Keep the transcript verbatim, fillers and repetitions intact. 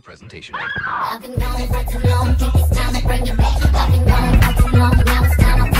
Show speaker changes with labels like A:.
A: presentation.
B: I've been gone for too long, think it's time to bring it back. I've been gone for too long, now it's time to